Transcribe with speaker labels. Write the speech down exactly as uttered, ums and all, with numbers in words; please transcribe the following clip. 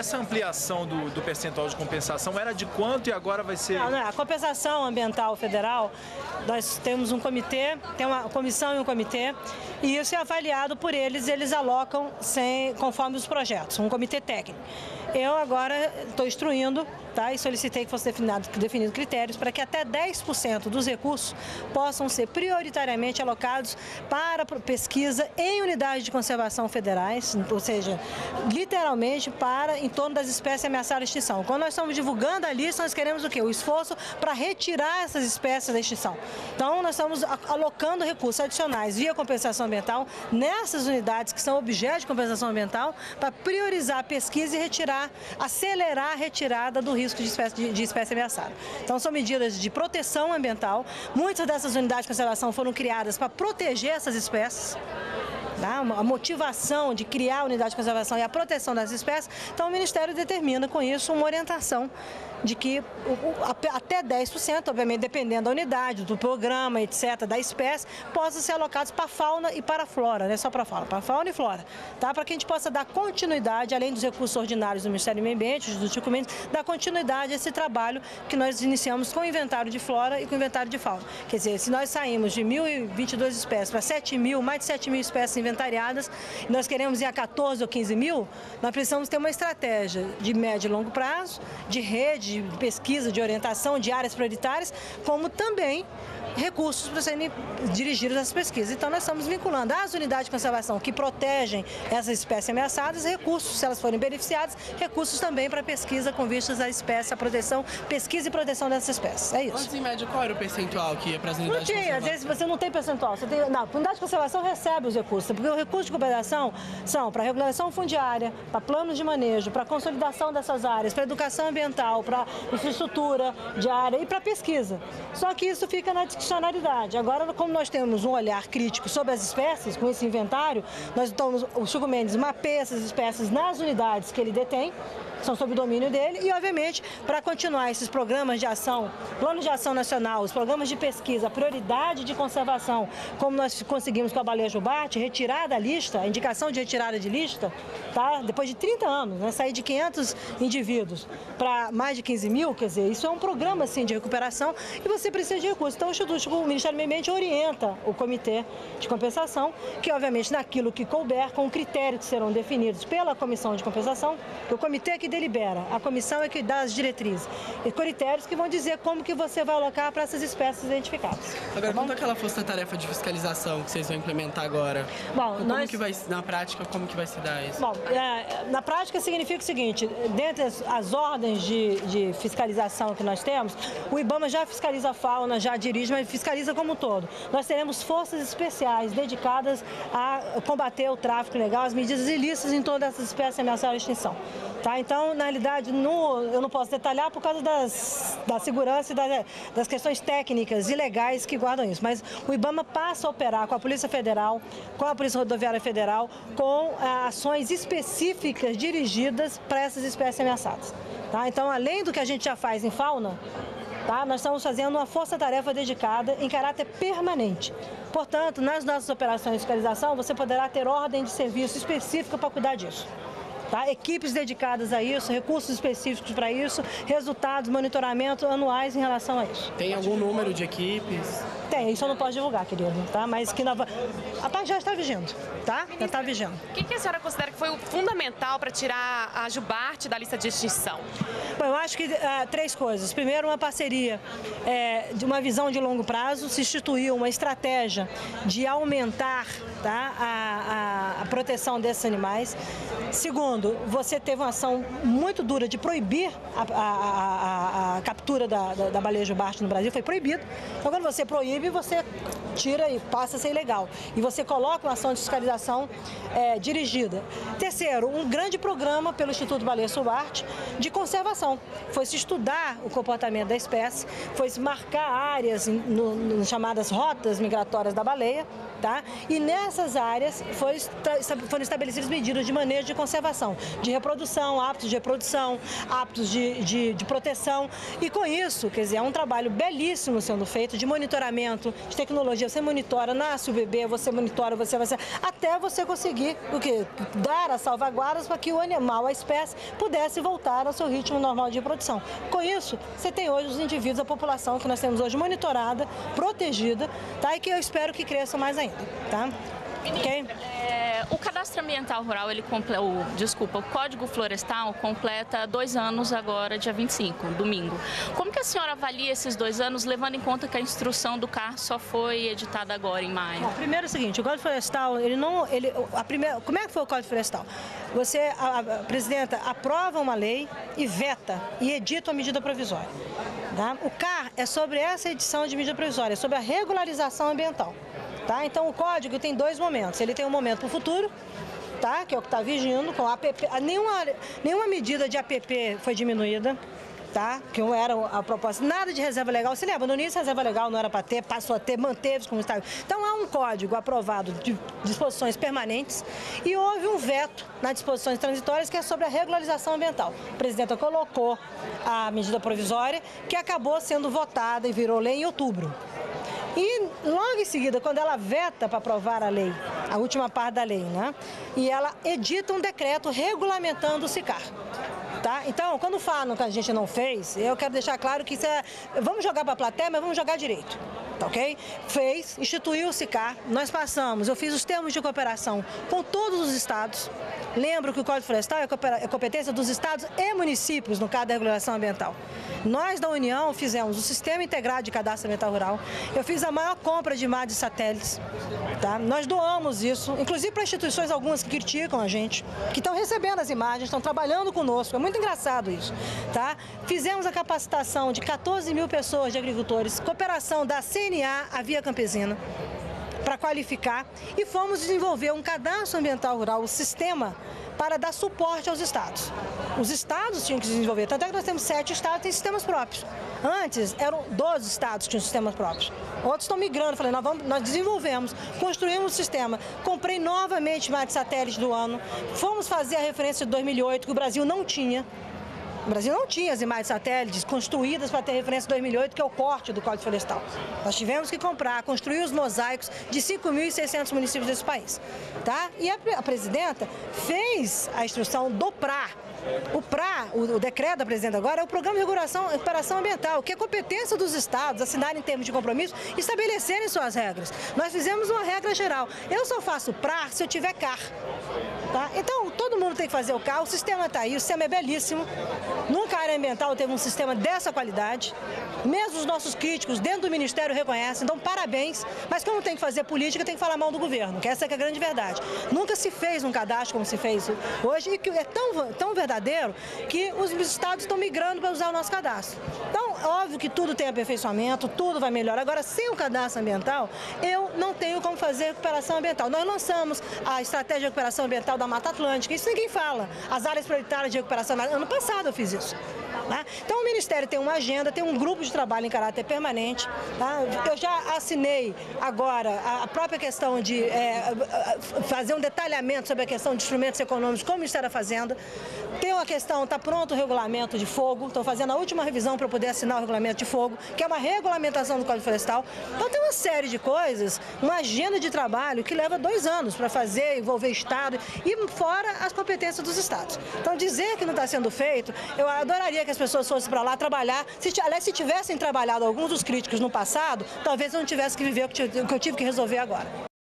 Speaker 1: essa ampliação do, do percentual de compensação era de quanto e agora vai ser...
Speaker 2: Não, não é. A compensação ambiental federal, nós temos um comitê, tem uma comissão e um comitê, e isso é avaliado por eles, eles alocam sem, conforme os projetos, um comitê técnico. Eu agora estou instruindo, tá, e solicitei que fosse definido, definido critérios para que até dez por cento dos recursos possam ser prioritariamente alocados para pesquisa em unidades de conservação federais, ou seja, literalmente para em torno das espécies ameaçadas de extinção. Quando nós estamos divulgando a lista, nós queremos o quê? O esforço para retirar essas espécies da extinção. Então, nós estamos alocando recursos adicionais via compensação ambiental nessas unidades que são objeto de compensação ambiental para priorizar a pesquisa e retirar, acelerar a retirada do risco de espécie, de, de espécie ameaçada. Então, são medidas de proteção ambiental. Muitas dessas unidades de conservação foram criadas para proteger essas espécies. A motivação de criar a unidade de conservação e a proteção das espécies, então o Ministério determina com isso uma orientação de que até dez por cento, obviamente dependendo da unidade, do programa, etcétera, da espécie, possam ser alocados para a fauna e para a flora, não é só para a fauna, para a fauna e flora, tá? Para que a gente possa dar continuidade, além dos recursos ordinários do Ministério do Meio Ambiente, dos documentos, dar continuidade a esse trabalho que nós iniciamos com o inventário de flora e com o inventário de fauna. Quer dizer, se nós saímos de mil e vinte e duas espécies para sete mil, mais de sete mil espécies inventariadas, e nós queremos ir a quatorze ou quinze mil, nós precisamos ter uma estratégia de médio e longo prazo, de rede, de pesquisa, de orientação, de áreas prioritárias, como também recursos para serem dirigidos a essas pesquisas. Então, nós estamos vinculando às unidades de conservação que protegem essas espécies ameaçadas, recursos, se elas forem beneficiadas, recursos também para pesquisa com vistas à espécie, à proteção, pesquisa e proteção dessas espécies. É isso.
Speaker 3: Antes, em média, qual era o percentual que ia para as unidades de conservação?
Speaker 2: Às vezes você não tem percentual. Você tem, não, a unidade de conservação recebe os recursos, porque os recursos de compensação são para regulação fundiária, para planos de manejo, para consolidação dessas áreas, para educação ambiental, para infraestrutura de área e para pesquisa. Só que isso fica na discussão. Agora, como nós temos um olhar crítico sobre as espécies, com esse inventário, nós estamos, o Chico Mendes mapeia essas espécies nas unidades que ele detém, são sob o domínio dele, e, obviamente, para continuar esses programas de ação, plano de ação nacional, os programas de pesquisa, prioridade de conservação, como nós conseguimos com a baleia jubarte, retirar da lista, a indicação de retirada de lista, tá? Depois de trinta anos, né, sair de quinhentos indivíduos para mais de quinze mil, quer dizer, isso é um programa assim, de recuperação e você precisa de recursos. Então, o, o Ministério do Meio Ambiente orienta o Comitê de Compensação, que, obviamente, naquilo que couber, com critérios que serão definidos pela Comissão de Compensação, que o Comitê é que delibera, a comissão é que dá as diretrizes e critérios que vão dizer como que você vai alocar para essas espécies identificadas.
Speaker 3: Agora, tá quanto àquela força-tarefa de fiscalização que vocês vão implementar agora?
Speaker 2: Bom,
Speaker 3: como
Speaker 2: nós...
Speaker 3: que vai, na prática, como que vai se dar isso?
Speaker 2: Bom, é, na prática significa o seguinte, dentre as, as ordens de, de fiscalização que nós temos, o IBAMA já fiscaliza a fauna, já dirige, mas fiscaliza como um todo. Nós teremos forças especiais dedicadas a combater o tráfico ilegal, as medidas ilícitas em todas essas espécies ameaçadas de extinção. Tá? Então, na realidade, no, eu não posso detalhar por causa das, da segurança e das, das questões técnicas e legais que guardam isso. Mas o IBAMA passa a operar com a Polícia Federal, com a Polícia Rodoviária Federal, com ah, ações específicas dirigidas para essas espécies ameaçadas. Tá? Então, além do que a gente já faz em fauna, tá? Nós estamos fazendo uma força-tarefa dedicada em caráter permanente. Portanto, nas nossas operações de fiscalização, você poderá ter ordem de serviço específica para cuidar disso. Tá? Equipes dedicadas a isso, recursos específicos para isso, resultados, monitoramento anuais em relação a isso.
Speaker 3: Tem algum número de equipes?
Speaker 2: Tem, isso eu não posso divulgar, querido, tá? Mas que nós... a parte já está vigiando, tá? Já está vigiando.
Speaker 4: O que, que a senhora considera que foi o fundamental para tirar a jubarte da lista de extinção?
Speaker 2: Bom, eu acho que uh, três coisas. Primeiro, uma parceria é, de uma visão de longo prazo, se instituiu uma estratégia de aumentar, tá, a, a, a proteção desses animais. Segundo, você teve uma ação muito dura de proibir a, a, a, a captura da, da, da baleia jubarte no Brasil, foi proibido. Então, quando você proíbe, você tira e passa a ser ilegal. E você coloca uma ação de fiscalização é, dirigida. Terceiro, um grande programa pelo Instituto Baleia Jubarte de conservação. Foi-se estudar o comportamento da espécie, foi-se marcar áreas no, no, chamadas rotas migratórias da baleia, tá? E nessas áreas foi, foram estabelecidas medidas de manejo de conservação, de reprodução, hábitos de reprodução, hábitos de, de, de proteção. E com isso, quer dizer, é um trabalho belíssimo sendo feito de monitoramento desenvolvimento de tecnologia, você monitora, nasce o bebê, você monitora, você vai ser, até você conseguir o quê? Dar as salvaguardas para que o animal, a espécie, pudesse voltar ao seu ritmo normal de reprodução. Com isso, você tem hoje os indivíduos, a população que nós temos hoje monitorada, protegida, tá? E que eu espero que cresça mais ainda, tá?
Speaker 5: Okay? É, o cadastro ambiental rural, ele comple... o, desculpa, o Código Florestal completa dois anos agora, dia vinte e cinco, domingo. Como que a senhora avalia esses dois anos, levando em conta que a instrução do C A R só foi editada agora em maio?
Speaker 2: Bom, primeiro é o seguinte, o Código Florestal, ele não, ele, a primeira, como é que foi o Código Florestal? Você, a, a presidenta, aprova uma lei e veta e edita uma medida provisória. Tá? O C A R é sobre essa edição de medida provisória, é sobre a regularização ambiental. Tá? Então, o código tem dois momentos. Ele tem um momento para o futuro, tá? Que é o que está vigindo, com a APP. Nenhuma, nenhuma medida de A P P foi diminuída, tá? Que não era a proposta. Nada de reserva legal. Você lembra? No início, a reserva legal não era para ter, passou a ter, manteve-se como estava. Então, há um código aprovado de disposições permanentes e houve um veto nas disposições transitórias, que é sobre a regularização ambiental. A presidenta colocou a medida provisória, que acabou sendo votada e virou lei em outubro. E logo em seguida, quando ela veta para aprovar a lei, a última parte da lei, né? E ela edita um decreto regulamentando o C I C A R. Tá? Então, quando falam que a gente não fez, eu quero deixar claro que isso é... Vamos jogar para a plateia, mas vamos jogar direito. Tá, ok? Fez, instituiu o C I C A R, nós passamos, eu fiz os termos de cooperação com todos os estados. Lembro que o Código Florestal é competência dos estados e municípios no caso da regulação ambiental. Nós, da União, fizemos o Sistema Integrado de Cadastro Ambiental Rural. Eu fiz a maior compra de imagens de satélites. Tá? Nós doamos isso, inclusive para instituições algumas que criticam a gente, que estão recebendo as imagens, estão trabalhando conosco. É muito engraçado isso. Tá? Fizemos a capacitação de quatorze mil pessoas de agricultores, cooperação da C N A, a Via Campesina, para qualificar, e fomos desenvolver um cadastro ambiental rural, o sistema, para dar suporte aos estados. Os estados tinham que desenvolver, tanto é que nós temos sete estados que têm sistemas próprios. Antes, eram doze estados que tinham sistemas próprios. Outros estão migrando. Falei, nós, vamos, nós desenvolvemos, construímos o sistema. Comprei novamente mais de satélite do ano. Fomos fazer a referência de dois mil e oito, que o Brasil não tinha. O Brasil não tinha as imagens de satélites construídas para ter referência de dois mil e oito, que é o corte do Código Florestal. Nós tivemos que comprar, construir os mosaicos de cinco mil e seiscentos municípios desse país. Tá? E a, a presidenta fez a instrução do P R A. O P R A, o, o decreto da presidenta agora, é o Programa de Regulação, Recuperação Ambiental, que é competência dos estados assinarem termos de compromisso e estabelecerem suas regras. Nós fizemos uma regra geral. Eu só faço P R A se eu tiver C A R. Tá? Então, todo mundo tem que fazer o C A R, o sistema está aí, o sistema é belíssimo. Nunca a área ambiental teve um sistema dessa qualidade. Mesmo os nossos críticos dentro do Ministério reconhecem, então parabéns. Mas como tem que fazer política, tem que falar mal do governo, que essa é a grande verdade. Nunca se fez um cadastro como se fez hoje, e que é tão, tão verdadeiro que os estados estão migrando para usar o nosso cadastro. Então, óbvio que tudo tem aperfeiçoamento, tudo vai melhorar. Agora, sem o cadastro ambiental, eu não tenho como fazer recuperação ambiental. Nós lançamos a estratégia de recuperação ambiental da Mata Atlântica, isso ninguém fala. As áreas prioritárias de recuperação, ano passado eu fiz isso. Tá? Então, o Ministério tem uma agenda, tem um grupo de trabalho em caráter permanente. Tá? Eu já assinei agora a própria questão de é, fazer um detalhamento sobre a questão de instrumentos econômicos com o Ministério da Fazenda. Tem uma questão, está pronto o regulamento de fogo, estou fazendo a última revisão para poder assinar o regulamento de fogo, que é uma regulamentação do Código Florestal. Então, tem uma série de coisas, uma agenda de trabalho que leva dois anos para fazer, envolver Estado e fora as competências dos Estados. Então, dizer que não está sendo feito, eu adoraria que as pessoas fossem para lá trabalhar. Se, aliás, se tivessem trabalhado alguns dos críticos no passado, talvez eu não tivesse que viver o que eu tive que resolver agora.